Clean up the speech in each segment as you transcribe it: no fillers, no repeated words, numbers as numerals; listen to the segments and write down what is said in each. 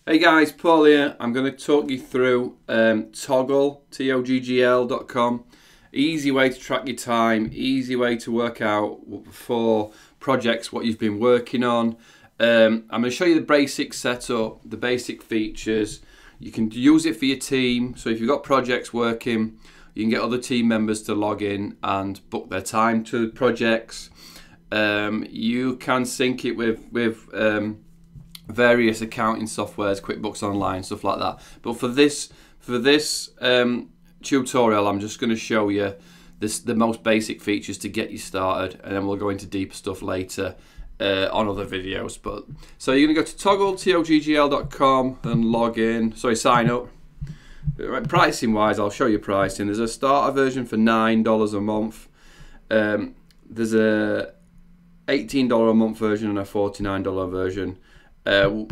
Hey guys, Paul here. I'm going to talk you through Toggl, Toggl.com. Easy way to track your time, easy way to work out for projects what you've been working on. I'm going to show you the basic setup, the basic features. You can use it for your team, so if you've got projects working, you can get other team members to log in and book their time to projects. You can sync it with various accounting softwares, QuickBooks Online, stuff like that. But for this tutorial, I'm just going to show you the most basic features to get you started, and then we'll go into deeper stuff later on other videos. But so you're going to go to Toggl, and log in. Sorry, sign up. Right, pricing wise, I'll show you pricing. There's a starter version for $9 a month. There's a $18 a month version and a $49 version. There's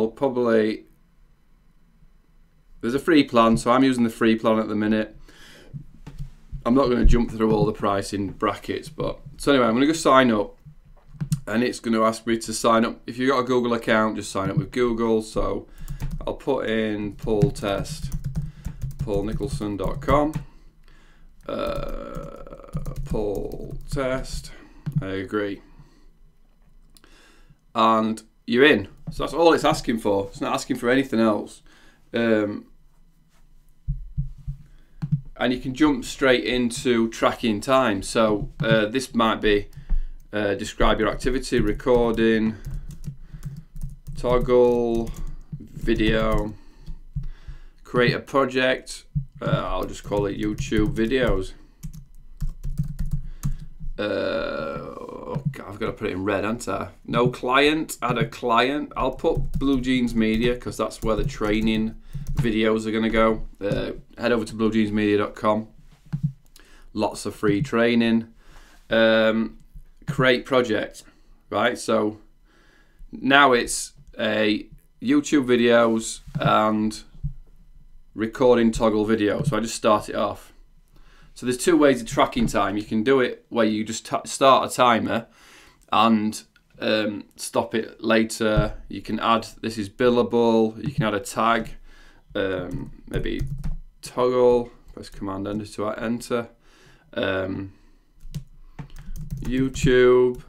a free plan, so I'm using the free plan at the minute. I'm not going to jump through all the pricing brackets, but so anyway, I'm going to go sign up, and it's going to ask me to sign up. If you've got a Google account, just sign up with Google. So I'll put in Paul Test, paulnicholson.com, Paul Test, I agree, and you're in. So that's all it's asking for. It's not asking for anything else. And you can jump straight into tracking time. So this might be describe your activity, recording, Toggl, video, create a project. I'll just call it YouTube videos. I've got to put it in red, haven't I? No client, add a client. I'll put Blue Jeans Media because that's where the training videos are going to go. Head over to bluejeansmedia.com. Lots of free training. Create project, right? So now it's a YouTube videos and recording Toggl video. So I just start it off. So there's two ways of tracking time. You can do it where you just start a timer and stop it later. You can add, this is billable, you can add a tag, maybe Toggl, press Command Enter to enter, YouTube,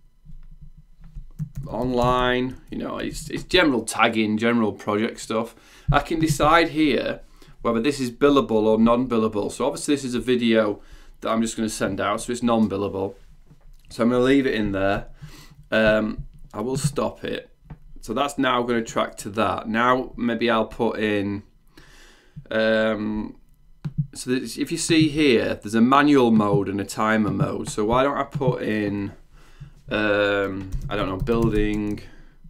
online, you know, it's general tagging, general project stuff. I can decide here whether this is billable or non-billable. So obviously this is a video that I'm just going to send out, so it's non-billable. So I'm going to leave it in there. I will stop it. So that's now going to track to that. Now maybe I'll put in, so if you see here, there's a manual mode and a timer mode. So why don't I put in, I don't know, building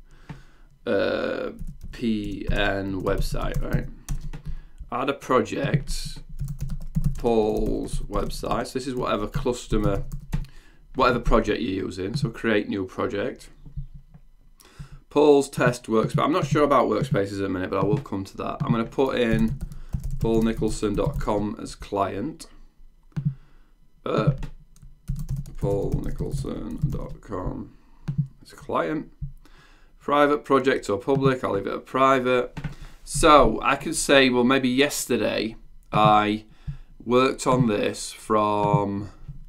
PN website, right? Add a project, Paul's website. So this is whatever customer, whatever project you're using. So create new project. Paul's test workspace. I'm not sure about workspaces at the minute, but I will come to that. I'm going to put in paulnicholson.com as client. Paulnicholson.com as client. Private project or public, I'll leave it at private. So I could say, well, maybe yesterday I worked on this from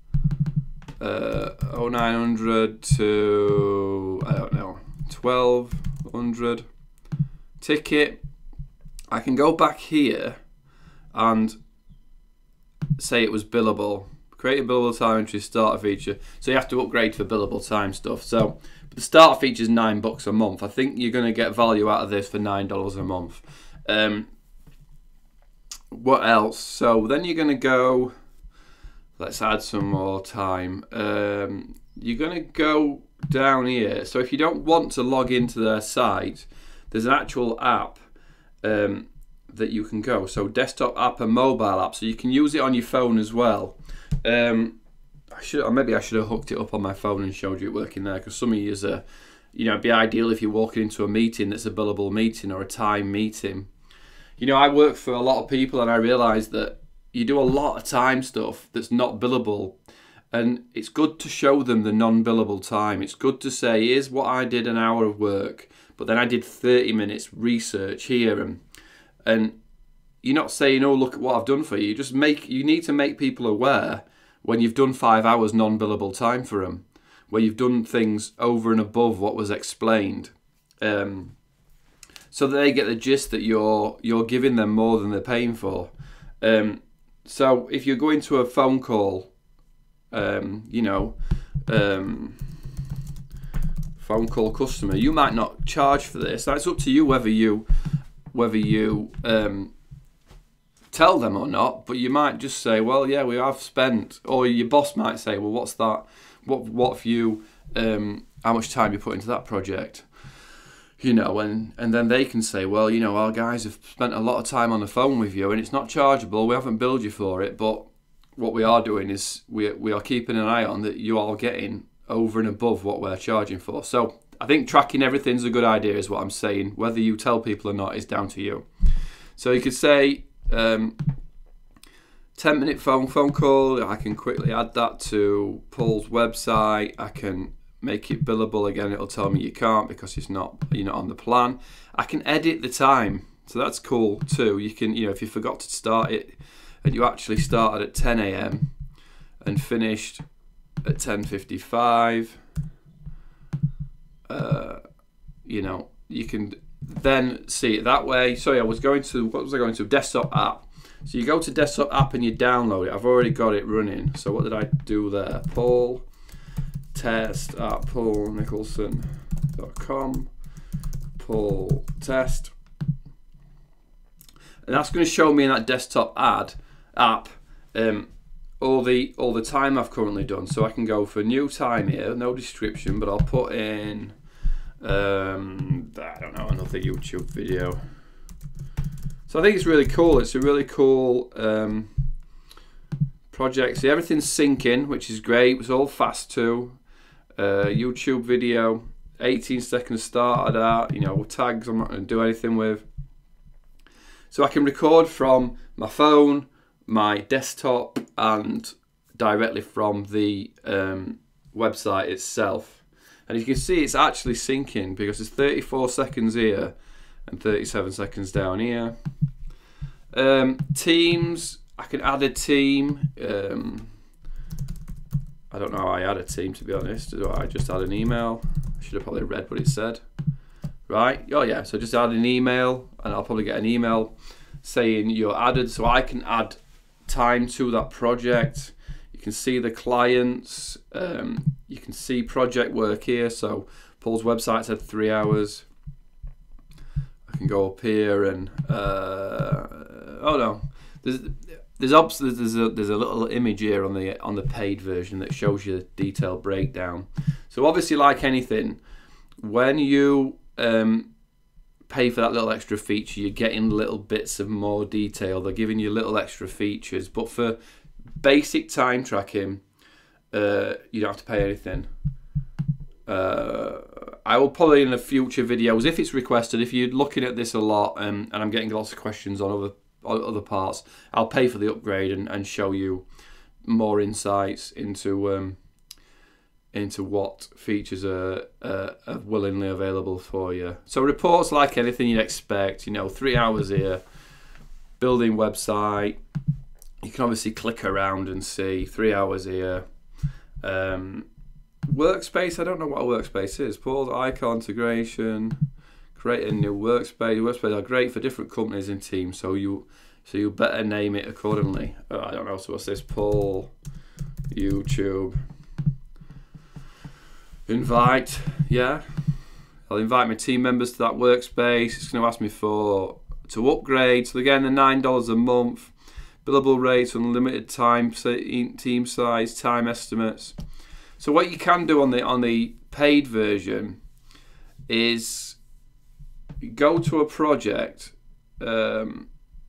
0900 to, I don't know, 1200. Ticket. I can go back here and say it was billable. Create a billable time entry, starter feature. So you have to upgrade for billable time stuff. So but the starter feature is $9 a month. I think you're going to get value out of this for $9 a month. What else? So then you're going to go, let's add some more time. You're going to go down here. So if you don't want to log into their site, there's an actual app that you can go. So desktop app and mobile app. So you can use it on your phone as well. Maybe I should have hooked it up on my phone and showed you it working there, because some of you are, you know, it'd be ideal if you're walking into a meeting that's a billable meeting or a time meeting. You know, I work for a lot of people and I realise that you do a lot of time stuff that's not billable, and it's good to show them the non-billable time. It's good to say, here's what I did an hour of work, but then I did 30 minutes research here, and you're not saying, oh, look at what I've done for you. You need to make people aware when you've done 5 hours non-billable time for them, where you've done things over and above what was explained, so that they get the gist that you're giving them more than they're paying for. So if you're going to a phone call, phone call customer, you might not charge for this. That's up to you whether you tell them or not, but you might just say, well, yeah, we have spent, or your boss might say, well, what's that? What have you, how much time you put into that project? And then they can say, well, our guys have spent a lot of time on the phone with you and it's not chargeable, we haven't billed you for it, but what we are doing is we are keeping an eye on that you are getting over and above what we're charging for. So I think tracking everything's a good idea is what I'm saying. Whether you tell people or not is down to you. So you could say 10-minute phone call. I can quickly add that to Paul's website. I can make it billable again. It'll tell me you can't because you're not on the plan. I can edit the time, so that's cool too. You can, if you forgot to start it and you actually started at 10 a.m. and finished at 10:55, you can then see it that way. Sorry, what was I going to? Desktop app. So you go to desktop app and you download it. I've already got it running. So what did I do there? Paul test at paulnicholson.com. Paul test. And that's going to show me in that desktop app all the time I've currently done. So I can go for new time here, no description, but I'll put in I don't know, another YouTube video. So I think it's really cool. It's a really cool project. See, everything's syncing, which is great. It's all fast too. YouTube video, 18 seconds started at, tags I'm not going to do anything with. So I can record from my phone, my desktop, and directly from the website itself. And you can see it's actually syncing because it's 34 seconds here and 37 seconds down here. Teams, I can add a team. I don't know how I add a team, to be honest. Do I just add an email? I should have probably read what it said. Right, oh yeah, so just add an email and I'll probably get an email saying you're added, so I can add time to that project. You can see the clients, you can see project work here. So Paul's website said 3 hours. I can go up here and oh no, there's a little image here on the paid version that shows you the detailed breakdown. So obviously, like anything, when you pay for that little extra feature, you're getting little bits of more detail. They're giving you little extra features, but for basic time tracking, you don't have to pay anything. I will probably in the future videos, if it's requested, if you're looking at this a lot and I'm getting lots of questions on other parts, I'll pay for the upgrade and show you more insights into what features are willingly available for you. So reports, like anything you'd expect, 3 hours here, building website. You can obviously click around and see 3 hours here. Workspace, I don't know what a workspace is. Paul's icon integration, create a new workspace. Workspaces are great for different companies and teams, so you better name it accordingly. I don't know, so what's this? Paul YouTube invite, yeah. I'll invite my team members to that workspace. It's going to ask me to upgrade. So again, the $9 a month, billable rates, unlimited time, team size, time estimates. So what you can do on the paid version is go to a project. Where's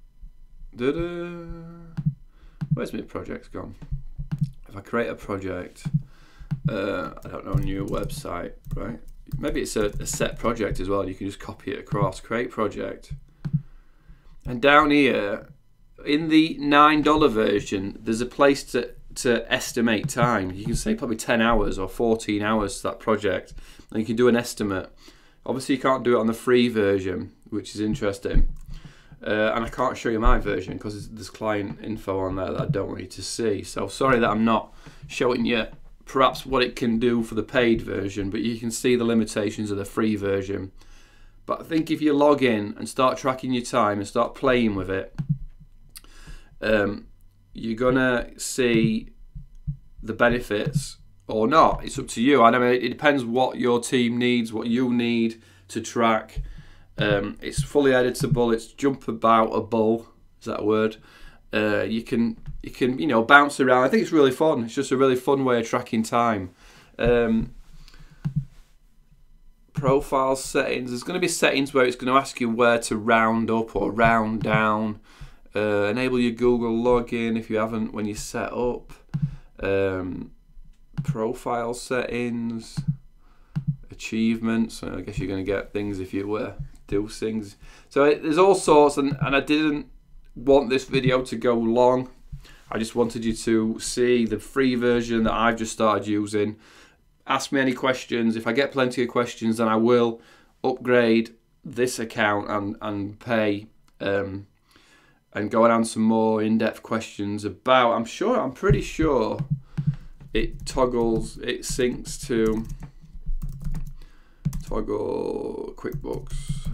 my projects gone? If I create a project, I don't know, new website, right? Maybe it's a set project as well. You can just copy it across, create project. And down here, in the $9 version, there's a place to estimate time. You can say probably 10 hours or 14 hours to that project, and you can do an estimate. Obviously, you can't do it on the free version, which is interesting. And I can't show you my version because there's client info on there that I don't want you to see. So sorry that I'm not showing you perhaps what it can do for the paid version, but you can see the limitations of the free version. But I think if you log in and start tracking your time and start playing with it, you're gonna see the benefits or not. It's up to you. I mean, it depends what your team needs, what you need to track. It's fully editable. It's jump-aboutable. Is that a word? You can bounce around. I think it's really fun. It's just a really fun way of tracking time. Profile settings. There's going to be settings where it's going to ask you where to round up or round down. Enable your Google login if you haven't when you set up. Profile settings. Achievements. I guess you're going to get things if you do things. So there's all sorts, and I didn't want this video to go long. I just wanted you to see the free version that I've just started using. Ask me any questions. If I get plenty of questions, then I will upgrade this account and pay and go and answer more in-depth questions about, I'm pretty sure it toggles, it syncs to Toggl QuickBooks.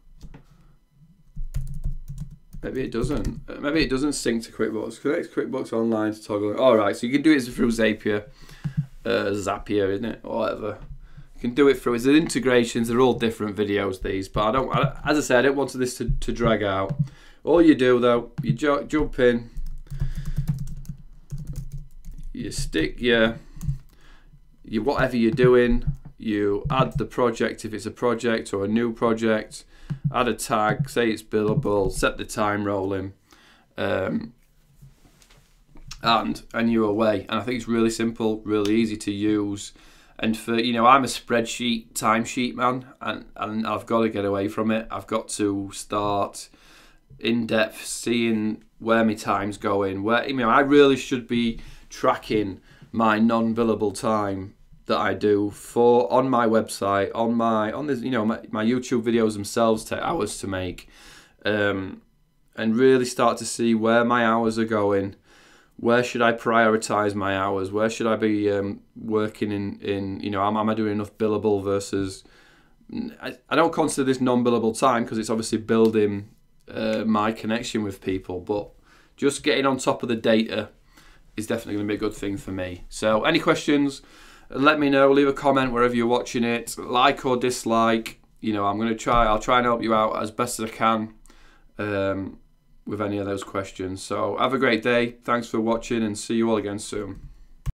Maybe it doesn't. Maybe it doesn't sync to QuickBooks. Connect QuickBooks Online to Toggl. Alright, so you can do it through Zapier. Zapier, isn't it? Or whatever. You can do it through. It's the integrations. They're all different videos, these. But as I said, I don't want this to drag out. All you do, though, you jump in. You stick your whatever you're doing. You add the project if it's a project or a new project. Add a tag, say it's billable, set the time rolling, and you're away. And I think it's really simple, really easy to use. And for, I'm a spreadsheet, timesheet man, and I've got to get away from it. I've got to start in depth, seeing where my time's going. I really should be tracking my non-billable time that I do on my website, on this, my YouTube videos themselves take hours to make, and really start to see where my hours are going. Where should I prioritize my hours? Where should I be working in am I doing enough billable versus, I don't consider this non-billable time because it's obviously building my connection with people, but just getting on top of the data is definitely going to be a good thing for me. So any questions, let me know, leave a comment wherever you're watching it, like or dislike. I'll try and help you out as best as I can with any of those questions. So have a great day, thanks for watching, and see you all again soon.